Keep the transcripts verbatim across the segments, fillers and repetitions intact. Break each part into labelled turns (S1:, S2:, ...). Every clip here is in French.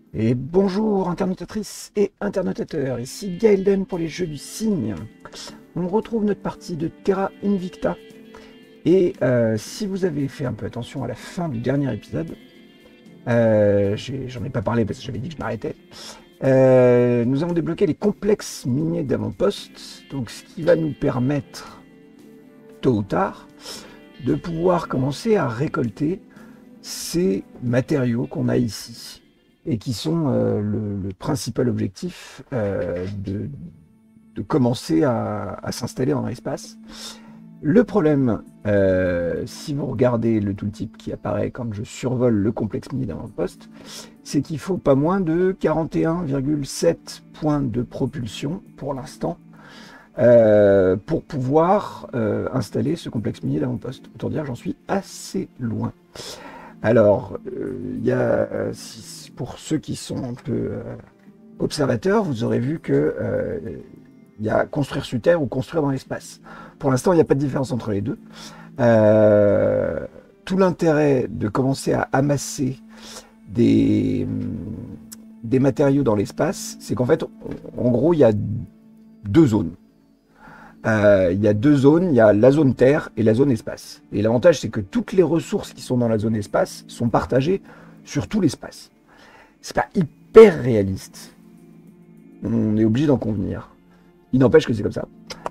S1: Et bonjour internautatrices et internautateurs, ici Gaelden pour les jeux du cygne. On retrouve notre partie de Terra Invicta. Et euh, si vous avez fait un peu attention à la fin du dernier épisode, euh, j'en ai, ai pas parlé parce que j'avais dit que je m'arrêtais, euh, nous avons débloqué les complexes miniers d'avant-poste, donc ce qui va nous permettre, tôt ou tard, de pouvoir commencer à récolter ces matériaux qu'on a ici. Et qui sont euh, le, le principal objectif euh, de, de commencer à, à s'installer dans l'espace. Le problème, euh, si vous regardez le tooltip qui apparaît quand je survole le complexe mini d'avant-poste, c'est qu'il faut pas moins de quarante et un virgule sept points de propulsion pour l'instant euh, pour pouvoir euh, installer ce complexe mini d'avant-poste. Autant dire que j'en suis assez loin. Alors, il euh, y a, si, pour ceux qui sont un peu euh, observateurs, vous aurez vu que euh, y a construire sur Terre ou construire dans l'espace. Pour l'instant, il n'y a pas de différence entre les deux. Euh, tout l'intérêt de commencer à amasser des, des matériaux dans l'espace, c'est qu'en fait, en gros, il y a deux zones. Euh, il y a deux zones, il y a la zone Terre et la zone espace. Et l'avantage, c'est que toutes les ressources qui sont dans la zone espace sont partagées sur tout l'espace. C'est pas hyper réaliste. On est obligé d'en convenir. Il n'empêche que c'est comme ça.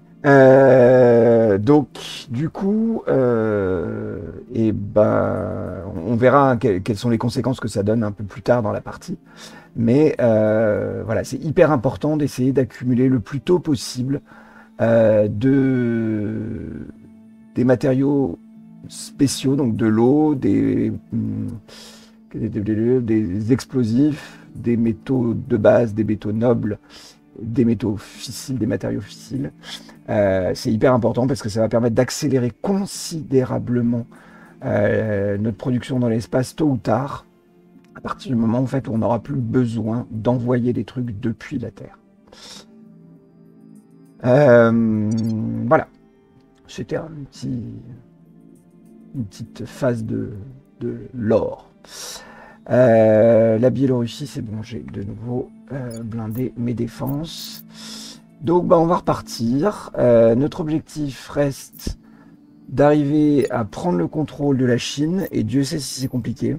S1: Euh, donc, du coup, euh, et ben, on verra que, quelles sont les conséquences que ça donne un peu plus tard dans la partie. Mais euh, voilà, c'est hyper important d'essayer d'accumuler le plus tôt possible Euh, de, des matériaux spéciaux, donc de l'eau, des, des, des explosifs, des métaux de base, des métaux nobles, des métaux fissiles, des matériaux fissiles. Euh, c'est hyper important parce que ça va permettre d'accélérer considérablement euh, notre production dans l'espace tôt ou tard, à partir du moment en fait, où on n'aura plus besoin d'envoyer des trucs depuis la Terre. Euh, voilà, c'était un petit, une petite phase de, de lore. Euh, la Biélorussie, c'est bon, j'ai de nouveau euh, blindé mes défenses. Donc, bah, on va repartir. Euh, notre objectif reste d'arriver à prendre le contrôle de la Chine, et Dieu sait si c'est compliqué.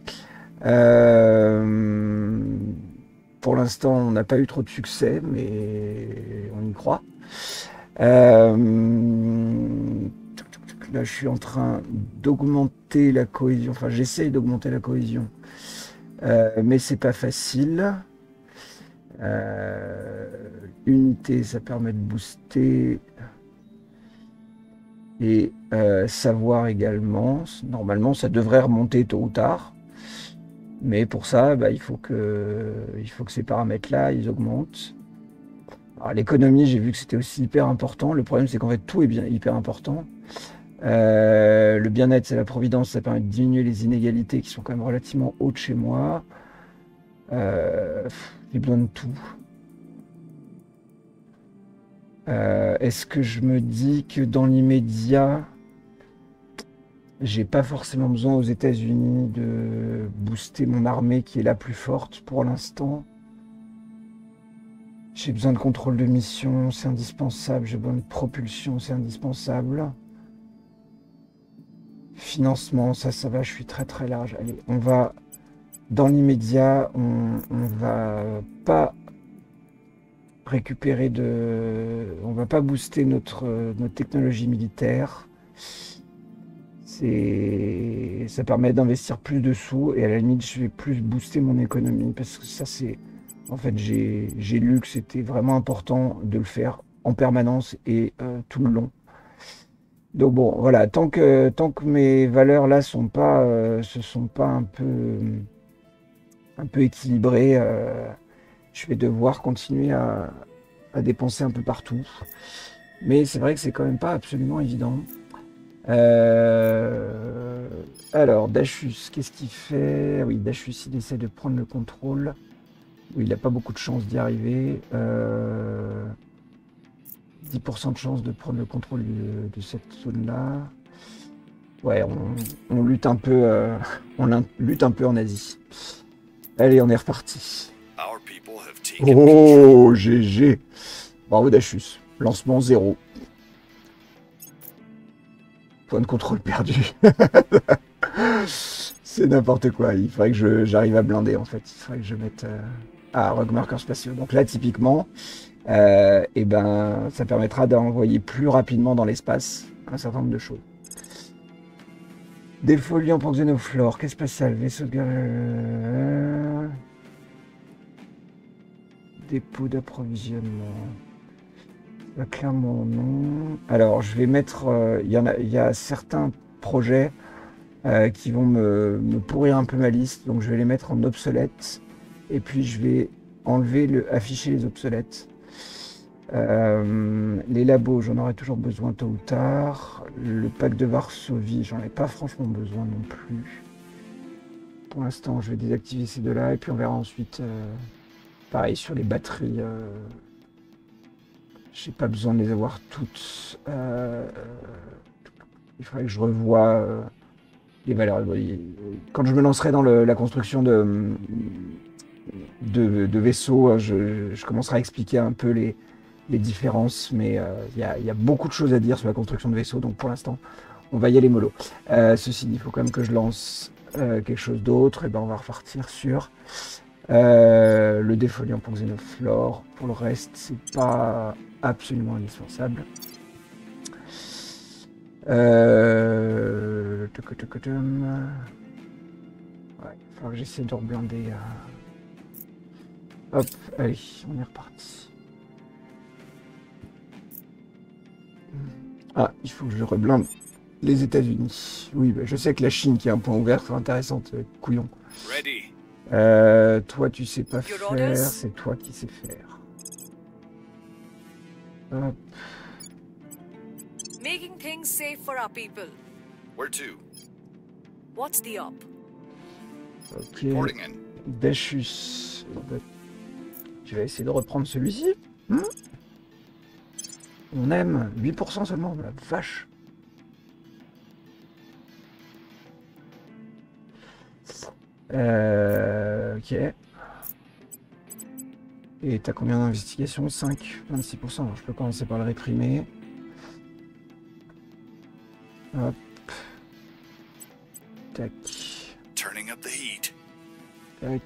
S1: Euh, pour l'instant, on n'a pas eu trop de succès, mais on y croit. Euh, là, je suis en train d'augmenter la cohésion. Enfin, j'essaye d'augmenter la cohésion, euh, mais c'est pas facile. Euh, unité, ça permet de booster. Et euh, savoir également. Normalement, ça devrait remonter tôt ou tard. Mais pour ça, bah, il faut que, il faut que ces paramètres-là, ils augmentent. L'économie, j'ai vu que c'était aussi hyper important. Le problème, c'est qu'en fait, tout est bien hyper important. Euh, le bien-être, c'est la providence. Ça permet de diminuer les inégalités qui sont quand même relativement hautes chez moi. Euh, j'ai besoin de tout. Euh, Est-ce que je me dis que dans l'immédiat, j'ai pas forcément besoin aux États-Unis de booster mon armée qui est la plus forte pour l'instant? J'ai besoin de contrôle de mission, c'est indispensable. J'ai besoin de propulsion, c'est indispensable. Financement, ça, ça va, je suis très très large. Allez, on va, dans l'immédiat, on, on va pas récupérer de... On va pas booster notre, notre technologie militaire. C'est, ça permet d'investir plus de sous et à la limite, je vais plus booster mon économie parce que ça, c'est... En fait, j'ai lu que c'était vraiment important de le faire en permanence et euh, tout le long. Donc bon, voilà, tant que, tant que mes valeurs là sont pas, euh, se sont pas un peu, un peu équilibrées, euh, je vais devoir continuer à, à dépenser un peu partout. Mais c'est vrai que c'est quand même pas absolument évident. Euh, alors, Dachus, qu'est-ce qu'il fait? Oui, Dachus, il essaie de prendre le contrôle. Oui, il n'a pas beaucoup de chance d'y arriver. Euh, dix pour cent de chance de prendre le contrôle de, de cette zone-là. Ouais, on, on lutte un peu, euh, on lutte un peu en Asie. Allez, on est reparti.
S2: Our people have taken
S1: Oh, G G. Bravo Dachus. Lancement zéro. Point de contrôle perdu. C'est n'importe quoi. Il faudrait que je- j'arrive à blinder en fait. Il faudrait que je mette... euh, Ah, rogue marqueurs spatiaux. Donc là, typiquement, euh, eh ben, ça permettra d'envoyer plus rapidement dans l'espace un certain nombre de choses. Défolie en xénoflore. Qu'est-ce spatial? Vaisseau de guerre... euh, Dépôt d'approvisionnement. Là, clairement, non. Alors, je vais mettre... euh, Il y en a, il y a certains projets euh, qui vont me, me pourrir un peu ma liste. Donc, je vais les mettre en obsolète. Et puis, je vais enlever, le, afficher les obsolètes. Euh, les labos, j'en aurai toujours besoin tôt ou tard. Le pack de Varsovie, j'en ai pas franchement besoin non plus. Pour l'instant, je vais désactiver ces deux-là. Et puis, on verra ensuite... euh, Pareil sur les batteries, euh, j'ai pas besoin de les avoir toutes. Euh, il faudrait que je revoie euh, les valeurs. Quand je me lancerai dans le, la construction de, de, de vaisseaux, je, je commencerai à expliquer un peu les, les différences, mais il euh, y, y a beaucoup de choses à dire sur la construction de vaisseaux, donc pour l'instant, on va y aller mollo. Euh, ceci dit, il faut quand même que je lance euh, quelque chose d'autre, et ben on va repartir sur... Euh, le défoliant pour xénoflore. Pour le reste, c'est pas absolument indispensable. Euh... Ouais, il faudra que j'essaie de reblinder. Hop, allez, on est reparti. Ah, il faut que je reblinde les États-Unis. Oui, bah, je sais que la Chine, qui est un point ouvert, c'est intéressante, couillon.
S2: ready.
S1: Euh, toi, tu sais pas
S3: Your
S1: faire,
S3: orders?
S1: c'est toi qui sais faire. Hop,
S3: Making things safe for our people.
S2: Where to?
S3: What's the op?
S1: ok.
S2: Porting in.
S1: Dachus. Bah, tu vas essayer de reprendre celui-ci, hmm. On aime huit pour cent seulement, la vache. Euh, ok. Et t'as combien d'investigation? Cinq, vingt-six pour cent. Je peux commencer par le réprimer. Hop. Tac.
S2: Turning up the heat.
S1: Tac.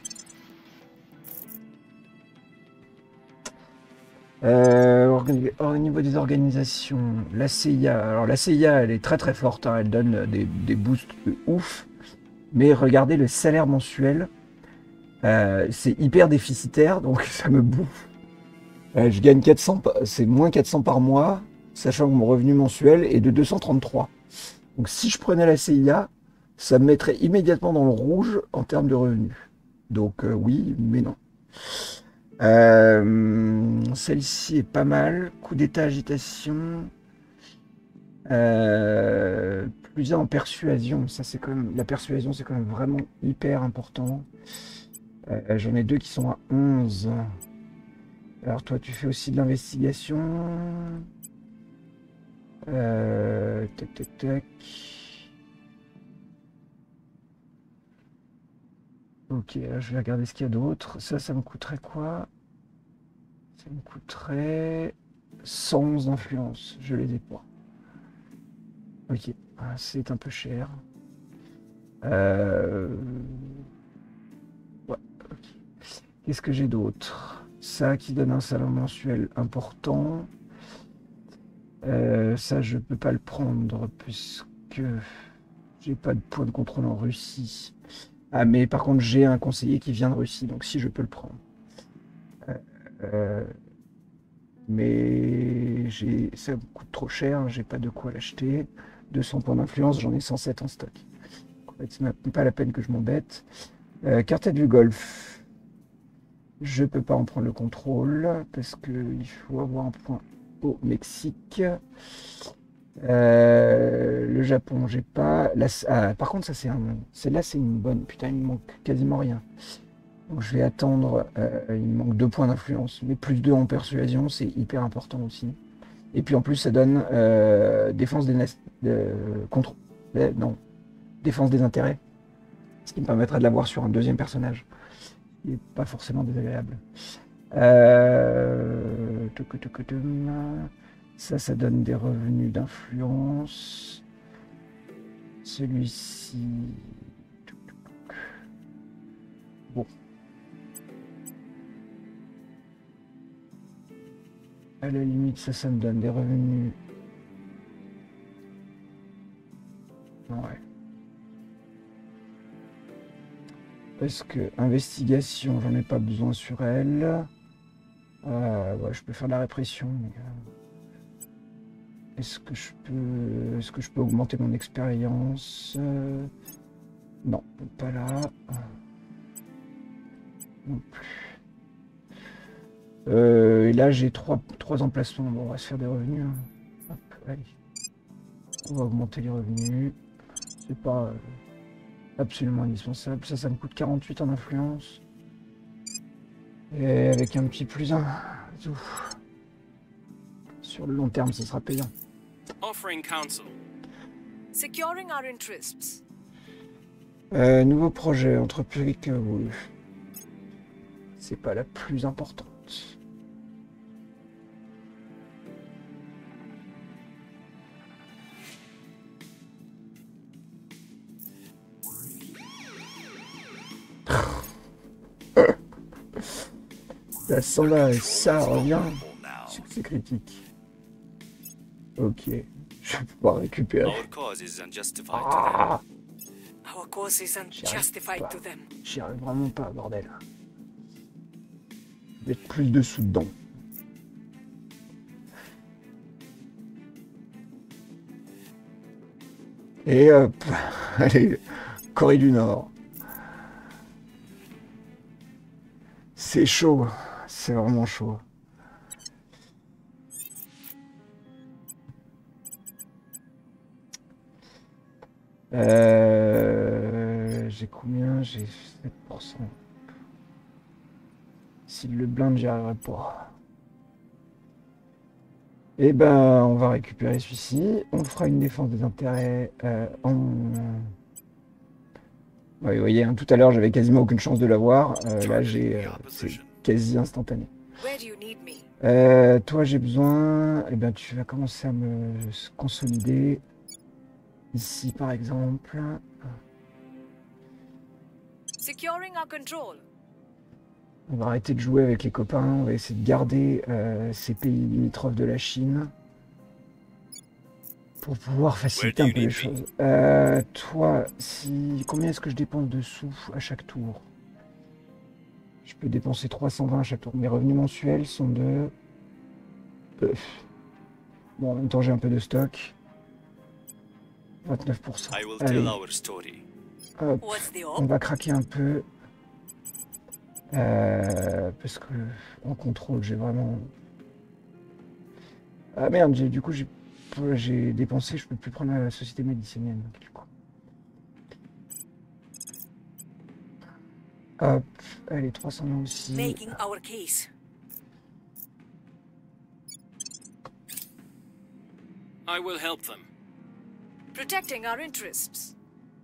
S1: Euh, organi- au niveau des organisations, la C I A. Alors la C I A, elle est très très forte, hein, elle donne des, des boosts de ouf. Mais regardez le salaire mensuel, euh, c'est hyper déficitaire, donc ça me bouffe. Euh, je gagne quatre cents, pa- c'est moins quatre cents par mois, sachant que mon revenu mensuel est de deux cent trente-trois. Donc si je prenais la C I A, ça me mettrait immédiatement dans le rouge en termes de revenus. Donc euh, oui, mais non. Euh, celle-ci est pas mal. Coup d'état, agitation. Euh, plus un en persuasion. Ça, c'est quand même, la persuasion, c'est quand même vraiment hyper important. Euh, j'en ai deux qui sont à onze. Alors toi, tu fais aussi de l'investigation. Euh, tac, tac, tac. Ok, là, je vais regarder ce qu'il y a d'autre. Ça, ça me coûterait quoi? Ça me coûterait cent onze d'influence. Je les ai pas. Ok, ah, c'est un peu cher. Euh... Ouais, ok. Qu'est-ce que j'ai d'autre? Ça qui donne un salaire mensuel important. Euh, ça, je peux pas le prendre puisque j'ai pas de point de contrôle en Russie. Ah, mais par contre, j'ai un conseiller qui vient de Russie, donc si je peux le prendre. Euh, euh, mais j'ai, ça me coûte trop cher, j'ai pas de quoi l'acheter. deux cents points d'influence, j'en ai cent sept en stock. En fait, c'est même pas la peine que je m'embête. Euh, quartet du Golfe. Je peux pas en prendre le contrôle parce qu'il faut avoir un point au Mexique. Euh, le Japon, j'ai pas. Là, ah, par contre, ça c'est un. Celle-là, c'est une bonne. Putain, il me manque quasiment rien. Donc je vais attendre. Euh, il me manque deux points d'influence, mais plus deux en persuasion, c'est hyper important aussi. Et puis en plus, ça donne euh, défense des euh, contre. Euh, non, défense des intérêts, ce qui me permettra de l'avoir sur un deuxième personnage. qui n'est pas forcément désagréable. Euh... tuc, tuc, tuc, Ça, ça donne des revenus d'influence. Celui-ci... Bon. À la limite, ça, ça me donne des revenus. Ouais. Parce que investigation, j'en ai pas besoin sur elle. Euh, ouais, je peux faire de la répression. Mais, euh, est-ce que je peux, est-ce que je peux augmenter mon expérience? euh, Non, pas là. Non plus. Euh, et là, j'ai trois, trois emplacements. Bon, on va se faire des revenus. Hein. Hop, allez. On va augmenter les revenus. C'est pas euh, absolument indispensable. Ça, ça me coûte quarante-huit en influence. Et avec un petit plus un. Ouf. Sur le long terme, ce sera payant.
S4: Offering counsel.
S3: Securing our interests.
S1: Euh, nouveau projet, entreprise que oui. C'est pas la plus importante. Ça s'en va, ça revient. Succès critique. Ok. Je vais pouvoir récupérer.
S4: Our cause is unjustified to them.
S1: Ah,
S3: Our cause is unjustified to them.
S1: j'y arrive vraiment pas, bordel. Je vais mettre plus de sous dedans. Et hop, allez, Corée du Nord. C'est chaud, c'est vraiment chaud. Euh, j'ai combien? J'ai sept pour cent. Si le blind, j'y arriverai pas. Eh ben, on va récupérer celui-ci. On fera une défense des intérêts euh, en... Ouais, vous voyez, hein, tout à l'heure, j'avais quasiment aucune chance de l'avoir. Euh, là, j'ai, euh, c'est quasi instantané.
S3: Where do you need me?
S1: Euh, toi, j'ai besoin... Eh ben, tu vas commencer à me consolider. Ici, par exemple.
S3: Securing our control.
S1: On va arrêter de jouer avec les copains. On va essayer de garder euh, ces pays limitrophes de la Chine. Pour pouvoir faciliter un peu les choses. Euh, toi, si combien est-ce que je dépense de sous à chaque tour? Je peux dépenser trois cent vingt à chaque tour. Mes revenus mensuels sont de... Euh... Bon, en même temps, j'ai un peu de stock. vingt-neuf pour cent.
S4: I will
S1: Allez.
S4: tell our story.
S1: Hop,
S3: What's the
S1: on
S3: op?
S1: va craquer un peu. Euh, parce que en contrôle, j'ai vraiment... Ah merde, j'ai- du coup, j'ai j'ai dépensé, je peux plus prendre la société médicinienne. Du coup. Hop, allez, trois cents aussi.
S3: Making our case.
S4: I will help them.
S3: Protecting our interests.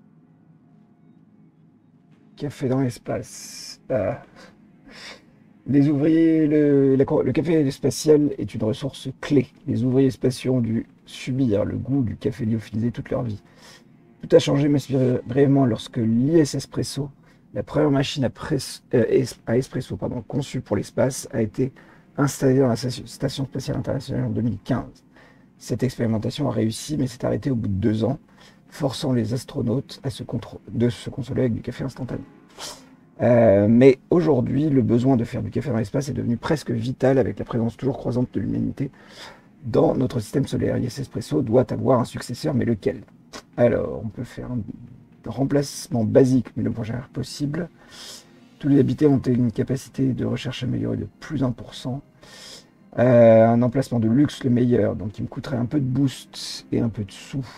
S1: Café dans l'espace. Ah. Les ouvriers, le, la- le café spatial est une ressource clé. Les ouvriers spatiaux ont dû subir le goût du café lyophilisé toute leur vie. Tout a changé mais brièvement lorsque l'I S Espresso, la première machine à, presse- euh, es- à espresso pardon, conçue pour l'espace, a été installée dans la station Station spatiale internationale en deux mille quinze. Cette expérimentation a réussi mais s'est arrêtée au bout de deux ans, forçant les astronautes à se contro- de se consoler avec du café instantané. Euh, mais aujourd'hui, le besoin de faire du café dans l'espace est devenu presque vital avec la présence toujours croissante de l'humanité dans notre système solaire. I S Espresso doit avoir un successeur, mais lequel? Alors, on peut faire un remplacement basique, mais le moins cher possible. Tous les habités ont une capacité de recherche améliorée de plus un pour cent. Euh, un emplacement de luxe, le meilleur, donc il me coûterait un peu de boost et un peu de sous.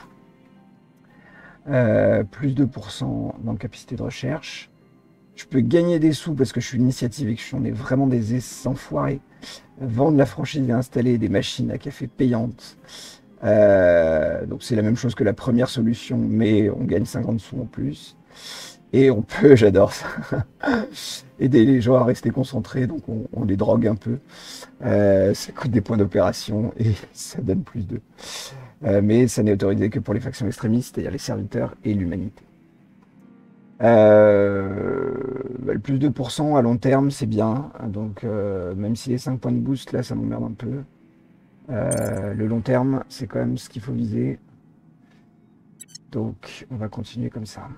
S1: Euh, plus deux pour cent dans la capacité de recherche. Je peux gagner des sous parce que je suis une initiative et que j'en ai vraiment des es- enfoirés. Vendre la franchise et installer des machines à café payantes. Euh, donc c'est la même chose que la première solution, mais on gagne cinquante sous en plus. Et on peut, j'adore ça, aider les gens à rester concentrés, donc on, on les drogue un peu. Euh, ça coûte des points d'opération et ça donne plus de... Euh, mais ça n'est autorisé que pour les factions extrémistes, c'est-à-dire les serviteurs et l'humanité. Euh, bah, le plus deux pour cent à long terme, c'est bien. Donc euh, même si les cinq points de boost, là, ça m'emmerde un peu. Euh, le long terme, c'est quand même ce qu'il faut viser. Donc on va continuer comme ça.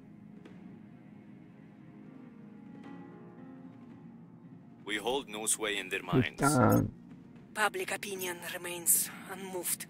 S4: We hold no sway in their minds.
S1: Putain.
S3: Public opinion remains unmoved.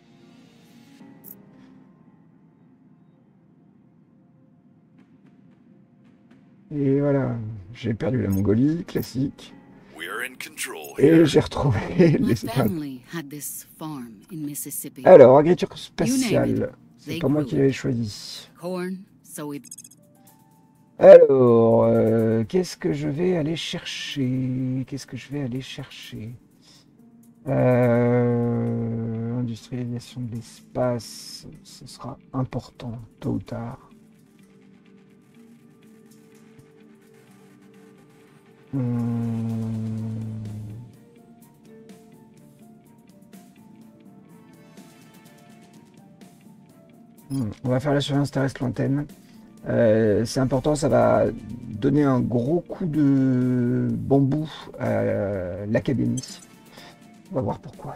S1: Et voilà, j'ai perdu la Mongolie, classique.
S2: We're in control
S1: Et
S2: here.
S1: j'ai retrouvé
S5: My
S1: les étoiles.
S5: family had this farm in Mississippi.
S1: Alors, agriculture
S5: You name
S1: spatiale.
S5: it,
S1: C'est
S5: they
S1: pas moi
S5: grew
S1: qui
S5: it.
S1: l'avais choisi.
S5: Corn, so it
S1: Alors, euh, qu'est-ce que je vais aller chercher? Qu'est-ce que je vais aller chercher? Euh, industrialisation de l'espace, ce sera important, tôt ou tard. Hum. Hum, On va faire la surveillance terrestre lointaine. Euh, c'est important, ça va donner un gros coup de bambou à l'académie. On va voir pourquoi.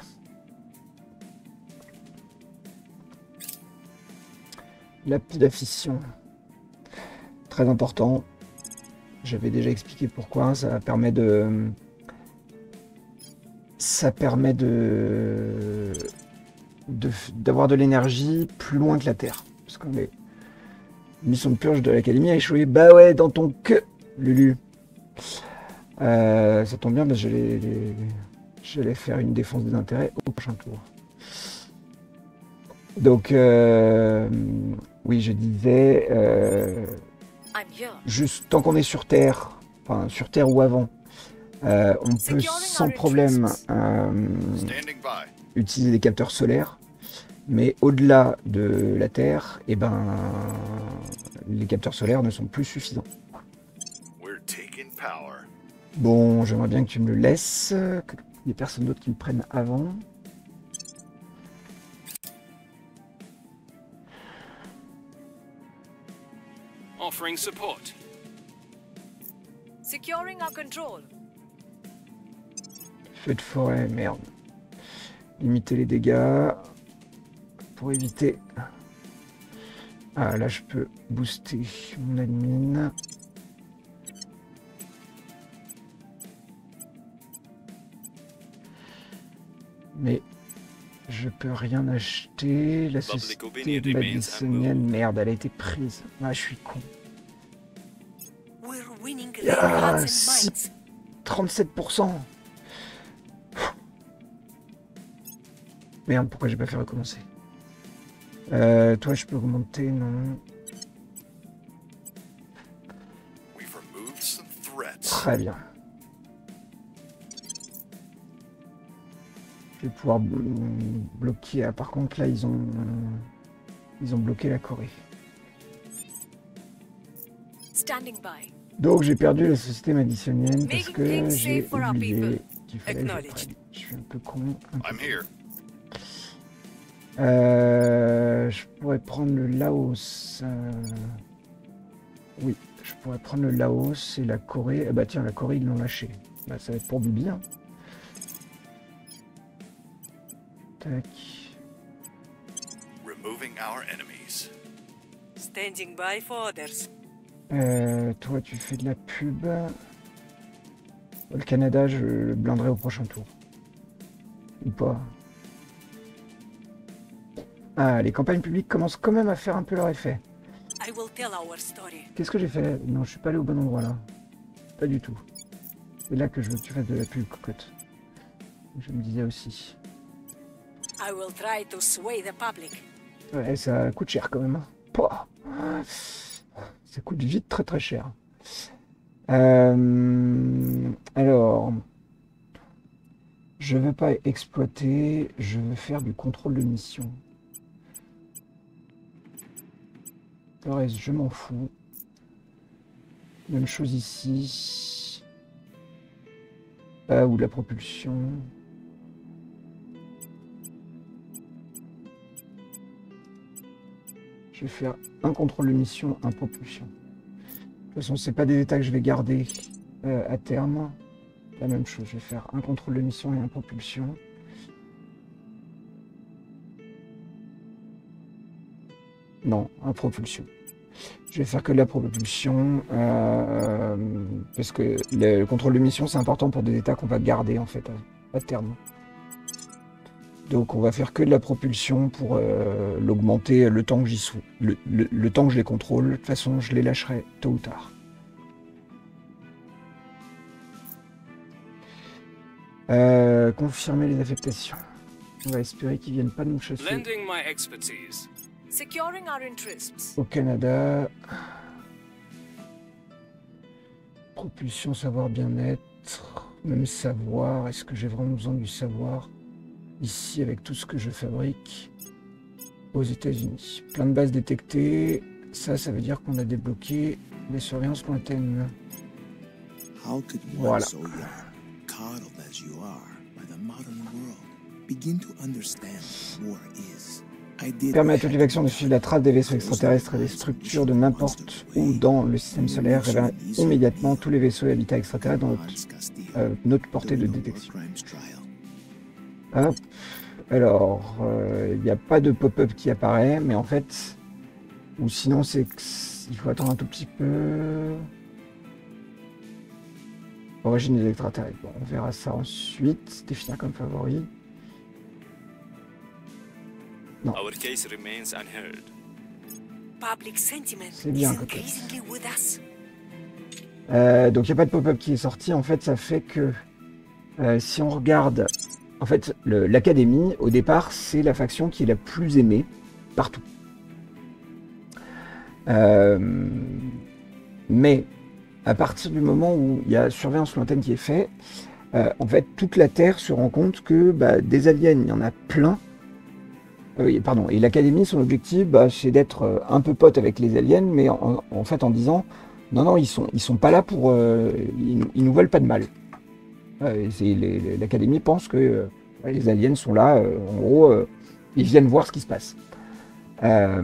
S1: Lapide à fission. Très important. J'avais déjà expliqué pourquoi. Ça permet de... Ça permet de... de- d'avoir de l'énergie plus loin que la Terre. Parce qu'on est... Mission de purge de l'académie a échoué. Bah ouais, dans ton queue, Lulu. Euh, ça tombe bien, parce que j'allais, j'allais faire une défense des intérêts au prochain tour. Donc, euh, oui, je disais, euh,
S3: I'm here.
S1: juste tant qu'on est sur Terre, enfin sur Terre ou avant, euh, on peut sans problème euh,
S2: Standing by.
S1: utiliser des capteurs solaires. Mais au-delà de la Terre, eh ben, les capteurs solaires ne sont plus suffisants.
S2: We're taking power.
S1: Bon, j'aimerais bien que tu me le laisses, qu'il n'y ait personne d'autre qui me prenne avant.
S4: Offering support.
S3: Securing our control.
S1: Feu de forêt, merde. Limiter les dégâts pour éviter. Ah, là, je peux booster mon admin. Mais je peux rien acheter. La société de Madisonienne, merde, elle a été prise. Ah, je suis con.
S3: We're winning
S1: Ah,
S3: their hearts
S1: si.
S3: and minds.
S1: trente-sept pour cent. Merde, pourquoi j'ai pas fait recommencer? Euh, toi, je peux remonter, non?
S2: We've removed some threats.
S1: Très bien. Je vais pouvoir blo- bloquer. Ah, par contre, là, ils ont, ils ont bloqué la Corée.
S3: Standing by.
S1: Donc, j'ai perdu la société madisonienne parce
S3: Making
S1: que
S3: things
S1: j'ai
S3: safe for our
S1: oublié
S3: people.
S1: qu'il fallait que je
S3: Acknowledged.
S1: prenne. Je suis un peu con. un peu
S2: I'm here.
S1: Euh, je pourrais prendre le Laos. euh, Oui, je pourrais prendre le Laos et la Corée. Eh bah tiens, la Corée, ils l'ont lâché. Bah, ça va être pour Bibi. Hein. Tac.
S2: Removing our enemies.
S3: Standing by for others.
S1: Euh, toi, tu fais de la pub. Le Canada, je le blinderai au prochain tour. Ou pas. Ah, les campagnes publiques commencent quand même à faire un peu leur effet.
S3: I will tell our story.
S1: Qu'est-ce que j'ai fait? Non, je suis pas allé au bon endroit là. Pas du tout. C'est là que je veux que tu fasses de la pub, cocotte. Je me disais aussi.
S3: I will try to sway the public.
S1: Ouais, ça coûte cher quand même. Hein. Pouah. Ça coûte vite très très cher. Euh, alors, je veux pas exploiter, je veux faire du contrôle de mission. Le reste, je m'en fous. Même chose ici. Ah, ou de la propulsion. Je vais faire un contrôle de mission, un propulsion. De toute façon, c'est pas des états que je vais garder euh, à terme. La même chose, je vais faire un contrôle de mission et un propulsion. Non, un propulsion. Je vais faire que de la propulsion, euh, parce que le contrôle de mission, c'est important pour des états qu'on va garder, en fait, à, à terme. Donc on va faire que de la propulsion pour euh, l'augmenter le temps que j'y suis, le, le, le temps que je les contrôle. De toute façon, je les lâcherai tôt ou tard. Euh, confirmer les affectations. On va espérer qu'ils viennent pas nous chasser.
S4: Lending my expertise.
S3: Securing our interests.
S1: Au Canada. Propulsion, savoir, bien-être. Même savoir. Est-ce que j'ai vraiment besoin du savoir ici avec tout ce que je fabrique aux États-Unis? Plein de bases détectées. Ça, ça veut dire qu'on a débloqué les surveillances lointaines.
S6: How could one
S1: Voilà.
S6: so young, coddled as you are by the modern world, begin to understand what war is? I did
S1: Permet à
S6: what
S1: toutes
S6: I
S1: les factions de
S6: could
S1: suivre la trace des vaisseaux extraterrestres et des structures de n'importe où dans le système solaire, révélant immédiatement tous les vaisseaux et habitats extraterrestres dans notre, euh, notre portée de détection. Hop. Alors, il n'y a pas de pop-up qui apparaît, mais en fait, ou sinon c'est il faut attendre un tout petit peu. Origine des extraterrestres. Bon, on verra ça ensuite. Définir comme favori. Non.
S4: Our case remains unheard.
S3: Public sentiment
S1: C'est bien,
S3: is
S1: Coquette.
S3: increasingly with us.
S1: Euh, donc il n'y a pas de pop-up qui est sorti. En fait, ça fait que euh, si on regarde, en fait, le- l'académie, au départ, c'est la faction qui est la plus aimée partout. Euh, mais à partir du moment où il y a surveillance lointaine qui est fait, euh, en fait, toute la Terre se rend compte que bah, des aliens, il y en a plein. Euh, oui, pardon. Et l'académie, son objectif, bah, c'est d'être euh, un peu pote avec les aliens, mais en, en fait en disant non, non, ils sont, ils sont pas là pour, euh, ils, ils nous veulent pas de mal. Euh, c'est- les- les- L'académie pense que euh, les aliens sont là, euh, en gros, euh, ils viennent voir ce qui se passe. Euh,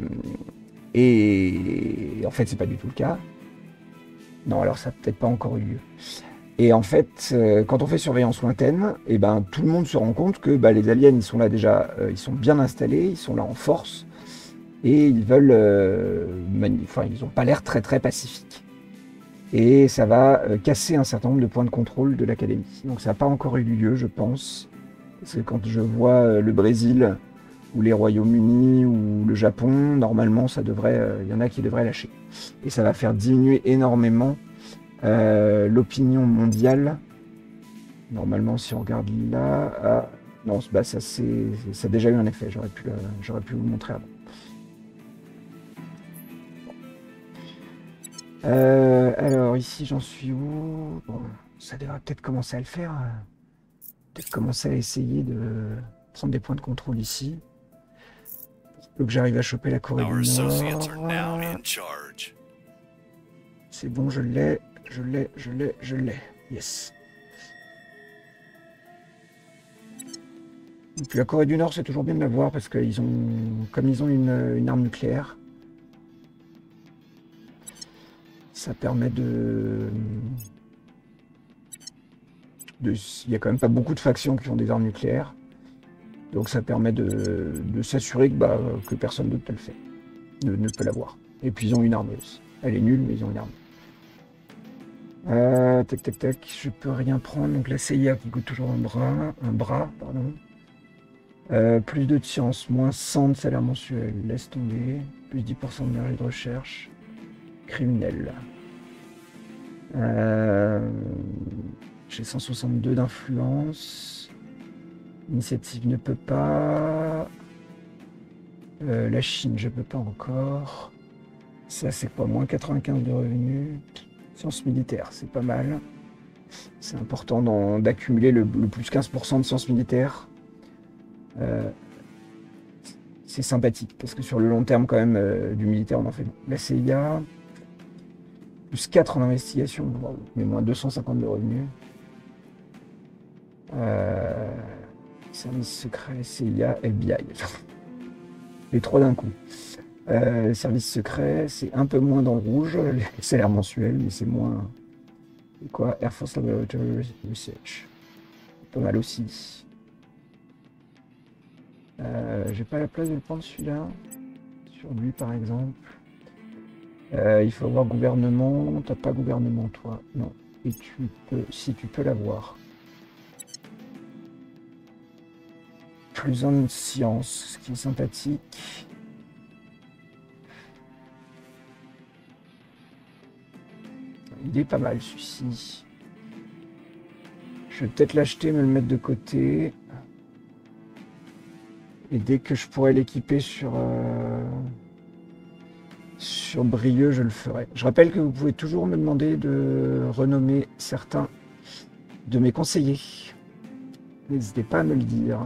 S1: et en fait, c'est pas du tout le cas. Non, alors ça n'a peut-être pas encore eu lieu. Et en fait, euh, quand on fait surveillance lointaine, eh ben, tout le monde se rend compte que bah, les aliens, ils sont là déjà, euh, ils sont bien installés, ils sont là en force, et ils veulent, euh, mani- enfin, ils n'ont pas l'air très très pacifiques. Et ça va euh, casser un certain nombre de points de contrôle de l'académie. Donc ça n'a pas encore eu lieu, je pense, parce que quand je vois euh, le Brésil ou les Royaumes-Unis ou le Japon, normalement, ça devrait, euh, il y en a qui devraient lâcher. Et ça va faire diminuer énormément Euh, l'opinion mondiale. Normalement, si on regarde là, ah, non, bah, ça, c'est, ça a déjà eu un effet. J'aurais pu, le- j'aurais pu vous le montrer avant. Euh, alors ici, j'en suis où? Bon, ça devrait peut-être commencer à le faire. Peut-être commencer à essayer de prendre des points de contrôle ici. Faut que j'arrive à choper la Corée
S2: Our
S1: du
S2: associates are now
S1: Nord.
S2: in charge.
S1: C'est bon, je l'ai, je l'ai, je l'ai, je l'ai. Yes. Et puis la Corée du Nord, c'est toujours bien de la voir parce qu'ils ont, comme ils ont une, une arme nucléaire, ça permet de, de, il y a quand même pas beaucoup de factions qui ont des armes nucléaires, donc ça permet de, de s'assurer que, bah, que personne d'autre ne le fait, ne, ne peut l'avoir. Et puis ils ont une arme aussi. Elle est nulle, mais ils ont une arme. Euh, tac tac tac, je peux rien prendre. Donc la C I A qui coûte toujours un bras, un bras, pardon. Euh, plus de science, moins cent de salaire mensuel, laisse tomber. Plus dix pour cent d'énergie de recherche. Criminel. Euh, J'ai cent soixante-deux d'influence. Initiative ne peut pas. Euh, la Chine, je peux pas encore. Ça, c'est pas moins quatre-vingt-quinze de revenus. Sciences militaires, c'est pas mal. C'est important d'en- d'accumuler le, le plus quinze pour cent de sciences militaires. Euh, c'est sympathique, parce que sur le long terme, quand même, euh, du militaire, on en fait beaucoup. La C I A, Plus quatre en investigation, wow, mais moins deux cent cinquante de revenus. Euh, service secret, C I A, F B I. Les trois d'un coup. Euh, service secret, c'est un peu moins dans le rouge, les salaires mensuels, mais c'est moins. Et quoi? Air Force Laboratory Research. Pas mal aussi. Euh, J'ai pas la place de le prendre celui-là. Sur lui par exemple. Euh, il faut avoir gouvernement. T'as pas gouvernement toi? Non. Et tu peux, si tu peux l'avoir. Plus en science, ce qui est sympathique. Il est pas mal celui-ci. Je vais peut-être l'acheter, me le mettre de côté. Et dès que je pourrai l'équiper sur, euh, sur Brieux, je le ferai. Je rappelle que vous pouvez toujours me demander de renommer certains de mes conseillers. N'hésitez pas à me le dire.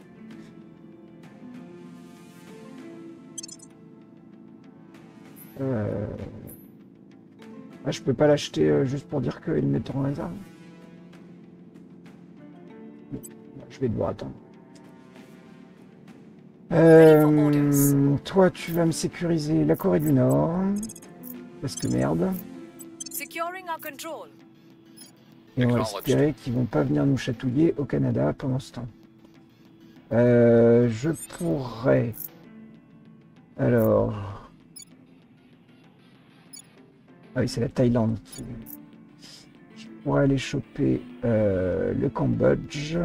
S1: Euh... Ah, je peux pas l'acheter euh, juste pour dire qu'il met en réserve. Bon, je vais devoir attendre. Euh, toi, tu vas me sécuriser la Corée du Nord. Parce que merde.
S3: Securing our control.
S1: Et on va espérer qu'ils vont pas venir nous chatouiller au Canada pendant ce temps. Euh, je pourrais... Alors... Ah oui, c'est la Thaïlande. Qui... Je pourrais aller choper euh, le Cambodge.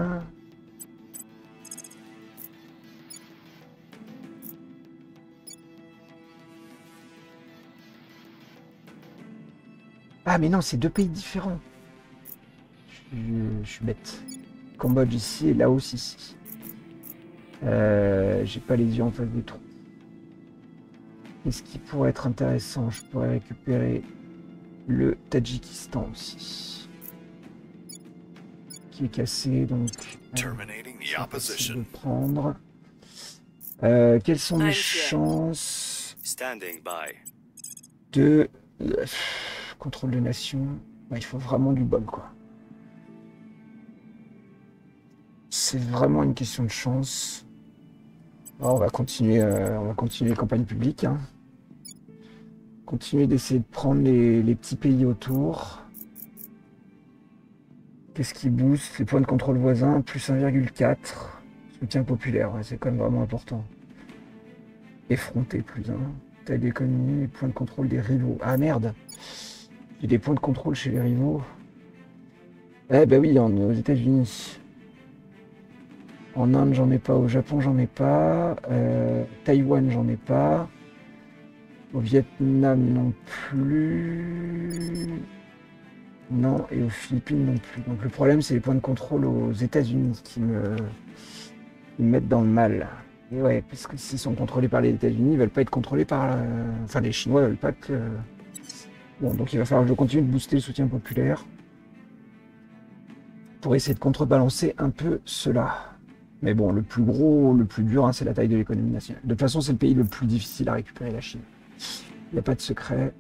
S1: Ah mais non, c'est deux pays différents. Je, je suis bête. Cambodge ici et Laos ici. Euh, J'ai pas les yeux en face des trous. Qu'est-ce qui pourrait être intéressant? Je pourrais récupérer le Tadjikistan aussi. Qui est cassé, donc...
S2: Terminating the opposition.
S1: De prendre. Euh, quelles sont mes
S3: I'm
S1: chances
S4: Standing by.
S1: de... Euh, contrôle de nation. Ouais, il faut vraiment du bol, quoi. C'est vraiment une question de chance. Alors, on va continuer, euh, on va continuer les campagnes publiques. Hein. Continuer d'essayer de prendre les, les petits pays autour. Qu'est-ce qui booste? Les points de contrôle voisins, plus un virgule quatre. Soutien populaire, ouais, c'est quand même vraiment important. Effronté, plus un. Taille d'économie, points de contrôle des rivaux. Ah merde! J'ai des points de contrôle chez les rivaux. Eh ben oui, en, aux États-Unis. En Inde, j'en ai pas. Au Japon, j'en ai pas. Euh, Taïwan, j'en ai pas. Au Vietnam, non plus. Non, et aux Philippines, non plus. Donc le problème, c'est les points de contrôle aux États-Unis qui me... qui me mettent dans le mal. Et ouais, parce que s'ils sont contrôlés par les États-Unis, ils veulent pas être contrôlés par... Euh... Enfin, les Chinois veulent pas que... Bon, donc il va falloir que je continue de booster le soutien populaire pour essayer de contrebalancer un peu cela. Mais bon, le plus gros, le plus dur, hein, c'est la taille de l'économie nationale. De toute façon, c'est le pays le plus difficile à récupérer, la Chine. Il n'y a pas de secret.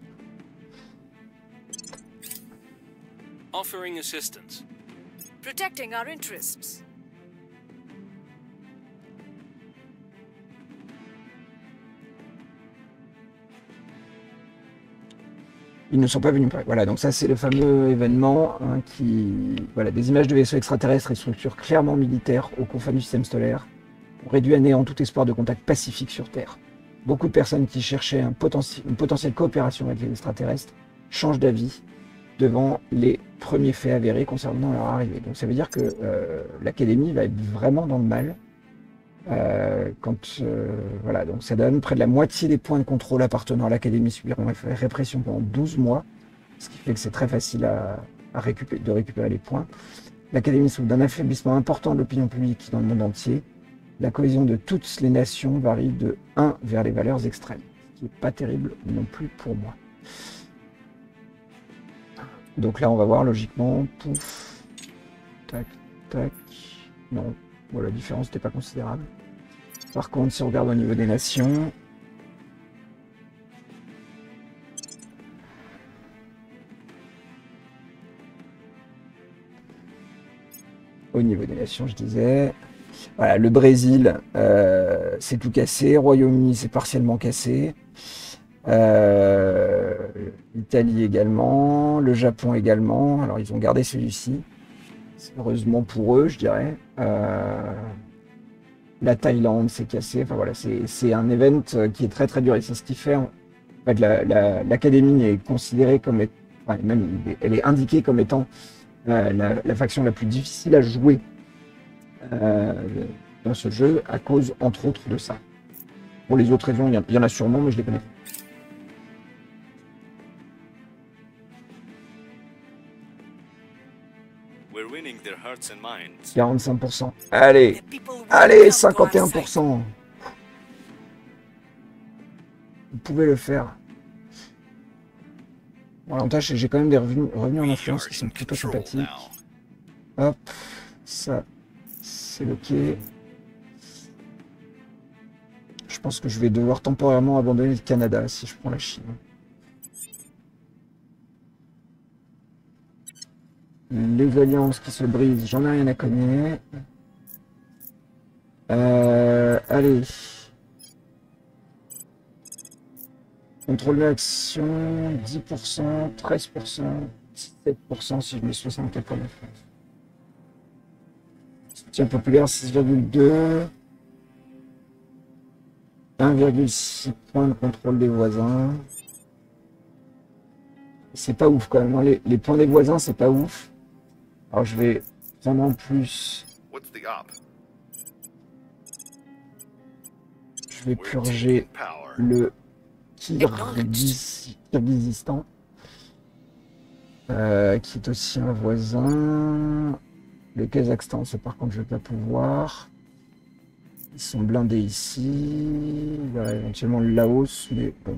S4: Offering assistance.
S3: Protecting our interests.
S1: Ils ne sont pas venus. Voilà, donc ça c'est le fameux événement hein, qui... Voilà, des images de vaisseaux extraterrestres et structures clairement militaires aux confins du système solaire ont réduit à néant tout espoir de contact pacifique sur Terre. Beaucoup de personnes qui cherchaient un potentiel, une potentielle coopération avec les extraterrestres changent d'avis devant les premiers faits avérés concernant leur arrivée. Donc ça veut dire que euh, l'Académie va être vraiment dans le mal. Euh, quand euh, voilà, donc ça donne près de la moitié des points de contrôle appartenant à l'Académie subiront répression pendant douze mois, ce qui fait que c'est très facile à, à récupérer, de récupérer les points. L'Académie souffre d'un affaiblissement important de l'opinion publique dans le monde entier. La cohésion de toutes les nations varie de un vers les valeurs extrêmes, ce qui n'est pas terrible non plus pour moi. Donc là on va voir logiquement, pouf, tac, tac, non. Bon, la différence n'était pas considérable. Par contre, si on regarde au niveau des nations, au niveau des nations, je disais. Voilà, le Brésil, euh, c'est tout cassé. Royaume-Uni, c'est partiellement cassé. Euh, L'Italie également. Le Japon également. Alors, ils ont gardé celui-ci. Heureusement pour eux, je dirais. Euh, la Thaïlande, c'est cassé. Enfin, voilà, c'est un event qui est très, très dur. Et c'est ce qui fait... En fait, l'Académie la, la, est considérée comme... Enfin, même, elle est indiquée comme étant euh, la, la faction la plus difficile à jouer Euh, dans ce jeu à cause entre autres de ça. Pour les autres raisons, il y, y en a sûrement, mais je les connais.
S4: We're winning their hearts and minds.
S1: quarante-cinq pour cent. Allez, allez, cinquante et un pour cent. Vous pouvez le faire. Bon, l'avantage, c'est que j'ai quand même des revenus, revenus en influence qui sont plutôt sympathiques. Hop, ça. C'est ok. Je pense que je vais devoir temporairement abandonner le Canada si je prends la Chine. Les alliances qui se brisent, j'en ai rien à cogner. Euh, allez. Contrôle d'action, dix pour cent, treize pour cent, dix-sept pour cent si je mets soixante-quatre pour neuf. Soutien populaire six virgule deux, un virgule six points de contrôle des voisins. C'est pas ouf quand même, hein. les, les points des voisins c'est pas ouf. Alors je vais prendre en plus. Je vais purger le Kirghizistan, euh, qui est aussi un voisin. Le Kazakhstan, ça par contre je vais pas pouvoir. Ils sont blindés ici. Il y aurait éventuellement le Laos, mais bon.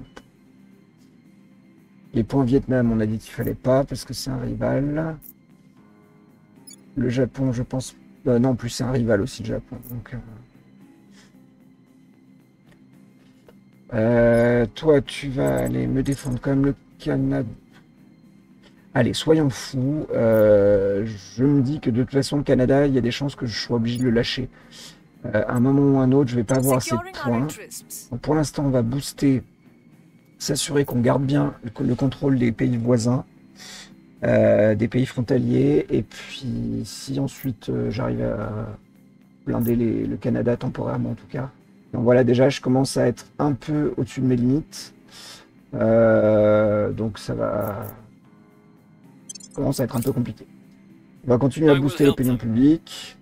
S1: Les points Vietnam, on a dit qu'il fallait pas parce que c'est un rival. Le Japon, je pense. Euh, non, en plus c'est un rival aussi le Japon. Donc, euh... Euh, toi, tu vas aller me défendre quand même le Canada. Allez, soyons fous. Euh, je me dis que de toute façon, le Canada, il y a des chances que je sois obligé de le lâcher. Euh, à un moment ou un autre, je vais pas avoir assez de points. Donc, pour l'instant, on va booster, s'assurer qu'on garde bien le, le contrôle des pays voisins, euh, des pays frontaliers. Et puis, si ensuite euh, j'arrive à blinder les, le Canada temporairement, en tout cas. Donc voilà, déjà, je commence à être un peu au-dessus de mes limites. Euh, donc ça va... commence à être un peu compliqué. On va continuer à booster l'opinion publique.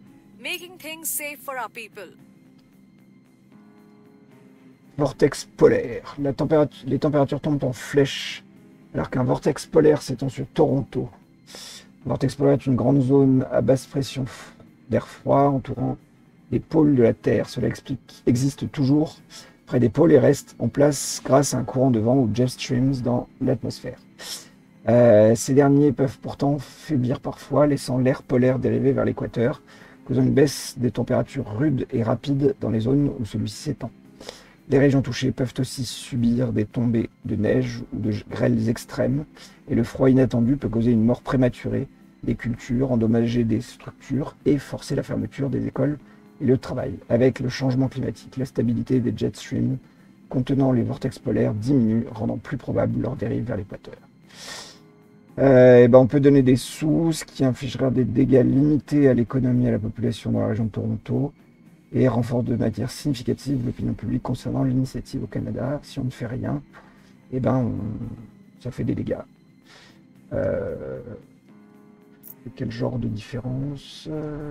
S1: Vortex polaire. La température, les températures tombent en flèche, alors qu'un vortex polaire s'étend sur Toronto. Le vortex polaire est une grande zone à basse pression d'air froid entourant les pôles de la Terre. Cela explique, existe toujours près des pôles et reste en place grâce à un courant de vent ou jet streams dans l'atmosphère. Euh, ces derniers peuvent pourtant faiblir parfois, laissant l'air polaire dériver vers l'équateur, causant une baisse des températures rudes et rapides dans les zones où celui-ci s'étend. Les régions touchées peuvent aussi subir des tombées de neige ou de grêles extrêmes, et le froid inattendu peut causer une mort prématurée des cultures, endommager des structures et forcer la fermeture des écoles et le travail. Avec le changement climatique, la stabilité des jet streams contenant les vortex polaires diminue, rendant plus probable leur dérive vers l'équateur. Euh, et ben on peut donner des sous, ce qui infligera des dégâts limités à l'économie et à la population dans la région de Toronto, et renforce de manière significative l'opinion publique concernant l'initiative au Canada. Si on ne fait rien, et ben on... ça fait des dégâts. Euh... Quel genre de différence?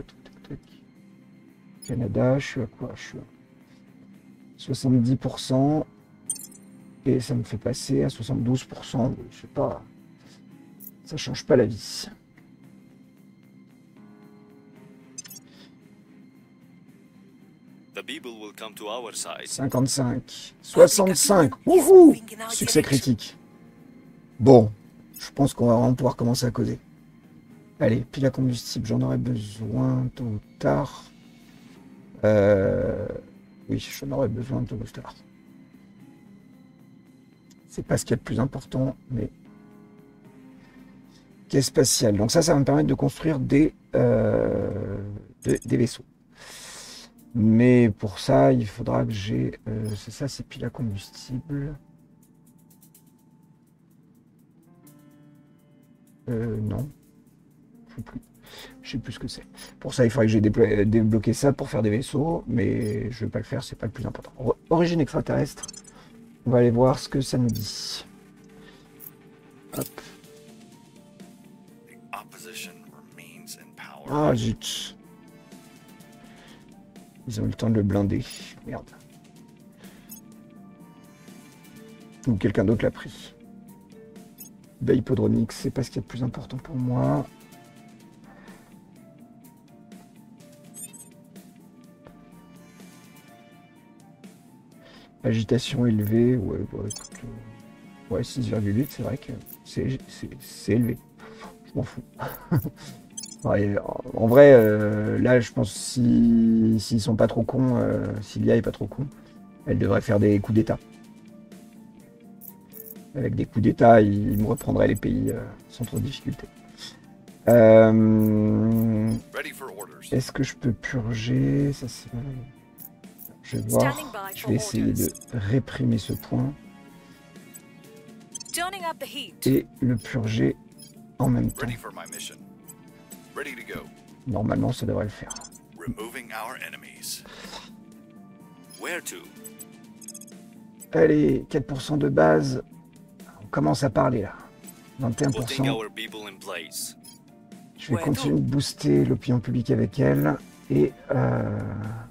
S1: Canada, je suis à quoi? Je suis à soixante-dix pour cent, et ça me fait passer à soixante-douze pour cent. Je sais pas. Ça change pas la vie. cinquante-cinq. soixante-cinq. Wouhou! Succès critique. Bon, je pense qu'on va vraiment pouvoir commencer à causer. Allez, pile à combustible, j'en aurai besoin tôt ou tard. Euh... Oui, j'en aurai besoin tôt ou tard. C'est pas ce qu'il y a de plus important, mais... Caisse spatiale. Donc ça, ça va me permettre de construire des, euh, de, des vaisseaux. Mais pour ça, il faudra que j'ai... Euh, c'est ça, c'est pile à combustible. Euh, non. Je sais plus. Je sais plus ce que c'est. Pour ça, il faudrait que j'ai déblo débloqué ça pour faire des vaisseaux, mais je vais pas le faire, c'est pas le plus important. O origine extraterrestre. On va aller voir ce que ça nous dit. Hop. Ah zut. Ils ont eu le temps de le blinder. Merde. Ou quelqu'un d'autre l'a pris. Bah, Hippodronique, c'est pas ce qui est le plus important pour moi. Agitation élevée, ouais, bah, écoute, euh, ouais, six virgule huit, c'est vrai que c'est élevé. Je m'en fous. Ouais, en vrai, euh, là, je pense si s'ils sont pas trop cons, euh, si l'I A est pas trop con, elle devrait faire des coups d'État. Avec des coups d'État, ils me reprendraient les pays euh, sans trop de difficulté. Euh, Est-ce que je peux purger? Ça, c'est... Je vais voir. Je vais essayer de réprimer ce point. Et le purger en même temps. Normalement, ça devrait le faire. Allez, quatre pour cent de base. On commence à parler là. vingt et un pour cent. Je vais continuer de booster l'opinion publique avec elle. Et... Euh...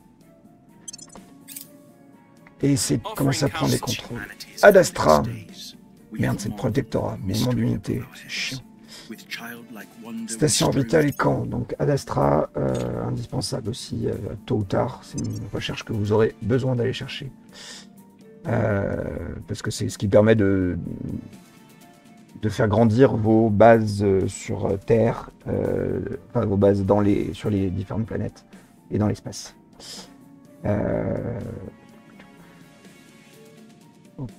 S1: Et essayer de commencer à prendre les contrôles. Ad Astra. Merde, c'est le protectorat. Mouvement d'unité. C'est chiant. Station orbitale et camp. Donc Ad Astra, euh, indispensable aussi, euh, tôt ou tard. C'est une recherche que vous aurez besoin d'aller chercher. Euh, parce que c'est ce qui permet de, de faire grandir vos bases sur Terre, euh, enfin vos bases dans les, sur les différentes planètes et dans l'espace. Euh, ok.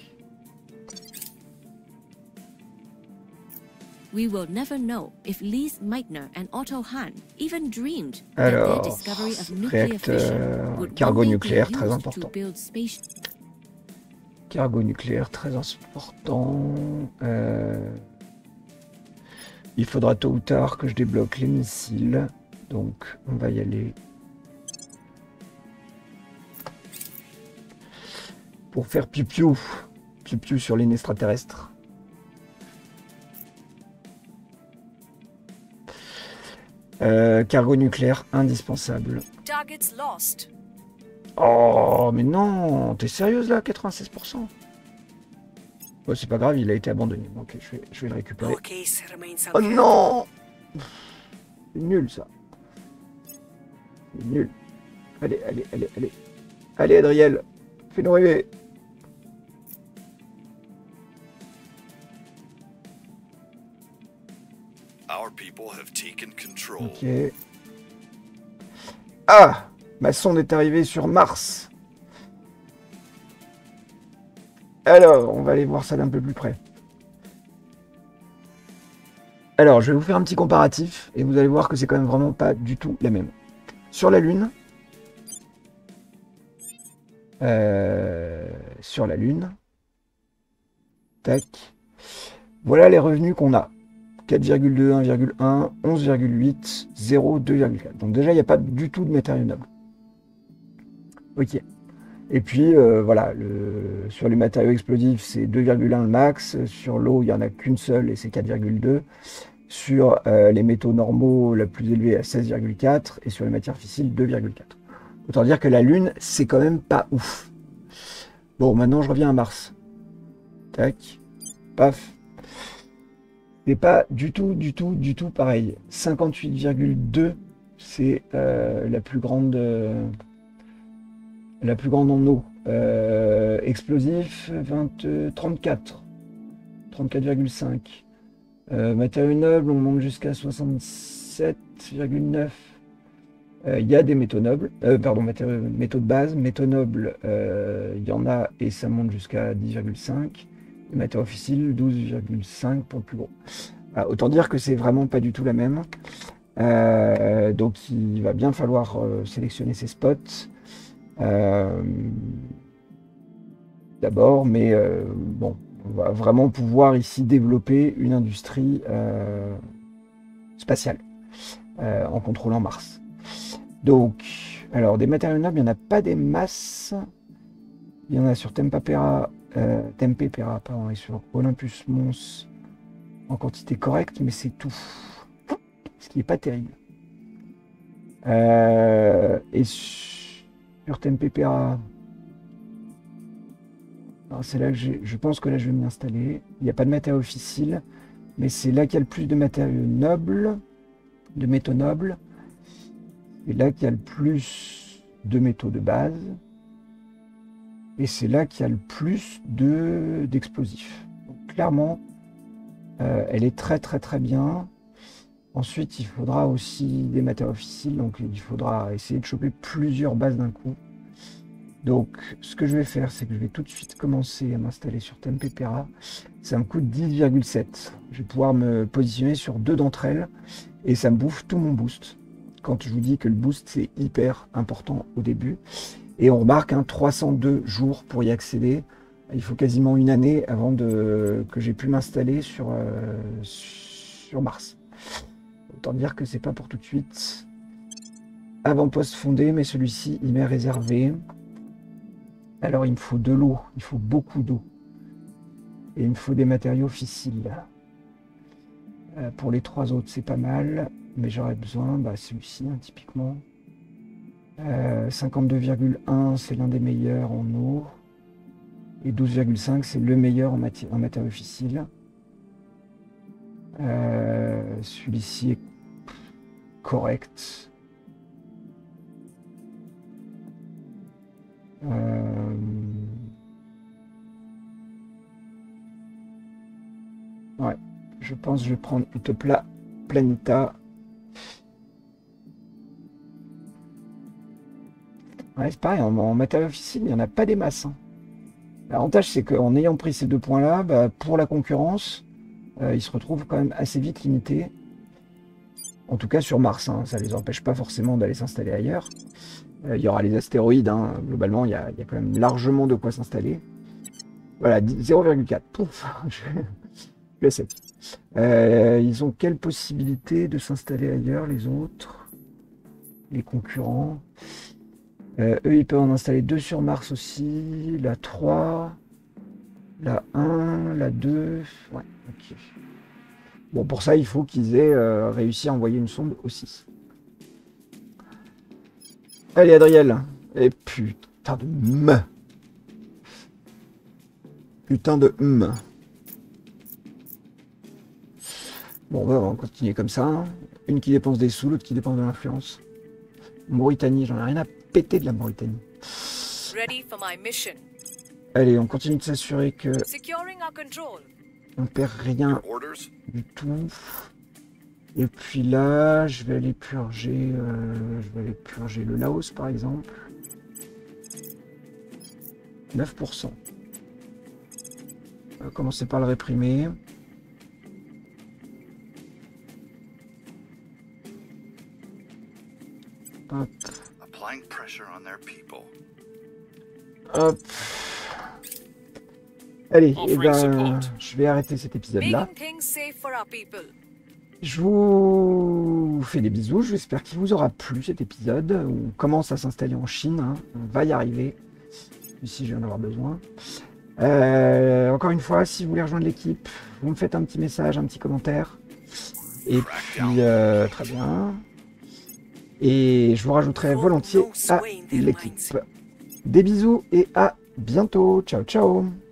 S7: We will never know if Lise Meitner and Otto Hahn even dreamed that their discovery of nuclear fission would
S1: cargo
S7: one day
S1: nucléaire
S7: be
S1: très
S7: used
S1: important.
S7: to build space.
S1: Cargo nucléaire très important. Euh, il faudra tôt ou tard que je débloque les missiles. Donc on va y aller. Pour faire piou-piou. Piou-piou sur ligne extraterrestre. Euh, cargo nucléaire indispensable. Oh, mais non, t'es sérieuse là, quatre-vingt-seize pour cent? Oh, c'est pas grave, il a été abandonné. Ok, je vais, je vais le récupérer. Oh non! C'est nul ça. C'est nul. Allez, allez, allez, allez. Allez, Adriel, fais-nous rêver. Ok. Ah! Ma sonde est arrivée sur Mars. Alors, on va aller voir ça d'un peu plus près. Alors, je vais vous faire un petit comparatif et vous allez voir que c'est quand même vraiment pas du tout la même. Sur la Lune, euh, sur la Lune, tac, voilà les revenus qu'on a. quatre virgule deux, un virgule un, onze virgule huit, zéro, deux virgule quatre. Donc déjà, il n'y a pas du tout de matériaux nobles. Ok. Et puis, euh, voilà, le, sur les matériaux explosifs, c'est deux virgule un le max. Sur l'eau, il n'y en a qu'une seule et c'est quatre virgule deux. Sur euh, les métaux normaux, la plus élevée à seize virgule quatre. Et sur les matières fissiles, deux virgule quatre. Autant dire que la Lune, c'est quand même pas ouf. Bon, maintenant, je reviens à Mars. Tac. Paf. C'est pas du tout, du tout, du tout pareil. cinquante-huit virgule deux, c'est euh, la plus grande, euh, la plus grande en eau. Euh, explosif, vingt, trente-quatre, trente-quatre virgule cinq. Euh, matériaux nobles, on monte jusqu'à soixante-sept virgule neuf. Il euh, y a des métaux nobles, euh, pardon, matériaux, métaux de base, métaux nobles, il euh, y en a et ça monte jusqu'à dix virgule cinq. Les matériaux fissiles, douze virgule cinq pour le plus gros. Ah, autant dire que c'est vraiment pas du tout la même. Euh, donc il va bien falloir euh, sélectionner ses spots euh, d'abord, mais euh, bon, on va vraiment pouvoir ici développer une industrie euh, spatiale euh, en contrôlant Mars. Donc, alors des matériaux nobles, il n'y en a pas des masses. Il y en a sur Tempapera, euh, Tempepera, pardon, et sur Olympus Mons en quantité correcte, mais c'est tout. Ce qui n'est pas terrible. Euh, et sur Tempepera, c'est là que je pense que là je vais m'y installer. Il n'y a pas de matériaux fissiles, mais c'est là qu'il y a le plus de matériaux nobles, de métaux nobles. Et là qu'il y a le plus de métaux de base. Et c'est là qu'il y a le plus de d'explosifs. Donc, clairement, euh, elle est très très très bien. Ensuite, il faudra aussi des matériaux fissiles, donc il faudra essayer de choper plusieurs bases d'un coup. Donc, ce que je vais faire, c'est que je vais tout de suite commencer à m'installer sur Tempepera. Ça me coûte dix virgule sept. Je vais pouvoir me positionner sur deux d'entre elles et ça me bouffe tout mon boost. Quand je vous dis que le boost, c'est hyper important au début. Et on remarque hein, trois cent deux jours pour y accéder. Il faut quasiment une année avant de, que j'ai pu m'installer sur, euh, sur Mars. Autant dire que c'est pas pour tout de suite. Avant-poste fondé, mais celui-ci, il m'est réservé. Alors, il me faut de l'eau. Il faut beaucoup d'eau. Et il me faut des matériaux fissiles. Euh, pour les trois autres, c'est pas mal. Mais j'aurais besoin, bah, celui-ci, hein, typiquement. Euh, cinquante-deux virgule un, c'est l'un des meilleurs en eau. Et douze virgule cinq, c'est le meilleur en, maté en matériaux fissiles. Euh, Celui-ci est correct. Euh... Ouais, je pense que je vais prendre Utopia Planeta. Ouais, c'est pareil, en, en matériaux fissiles, il n'y en a pas des masses. Hein. L'avantage, c'est qu'en ayant pris ces deux points-là, bah, pour la concurrence, euh, ils se retrouvent quand même assez vite limités. En tout cas sur Mars, hein, ça ne les empêche pas forcément d'aller s'installer ailleurs. Euh, il y aura les astéroïdes, hein, globalement, il y, a, il y a quand même largement de quoi s'installer. Voilà, zéro virgule quatre. Pouf, je le sais. Euh, ils ont quelle possibilité de s'installer ailleurs, les autres, les concurrents? Euh, eux, ils peuvent en installer deux sur Mars aussi, la trois, la un, la deux. Ouais, ok. Bon, pour ça, il faut qu'ils aient euh, réussi à envoyer une sonde aussi. Allez, Adriel. Et putain de m. Putain de m. Bon, bah, on va continuer comme ça. Une qui dépense des sous, l'autre qui dépense de l'influence. Mauritanie, j'en ai rien à péter de la Mauritanie.
S3: Ready for my mission.
S1: Allez, on continue de s'assurer que
S3: Securing our control.
S1: on perd rien du tout. Et puis là, je vais aller purger, euh, je vais aller purger le Laos par exemple. neuf pour cent. On va commencer par le réprimer. Hop. Hop. Allez, et ben, je vais arrêter cet épisode-là. Je vous fais des bisous. J'espère qu'il vous aura plu cet épisode. On commence à s'installer en Chine. Hein. On va y arriver. Ici, je viens d'avoir besoin. Euh, encore une fois, si vous voulez rejoindre l'équipe, vous me faites un petit message, un petit commentaire. Et puis, euh, très bien. Et je vous rajouterai volontiers à l'équipe. Des bisous et à bientôt. Ciao, ciao.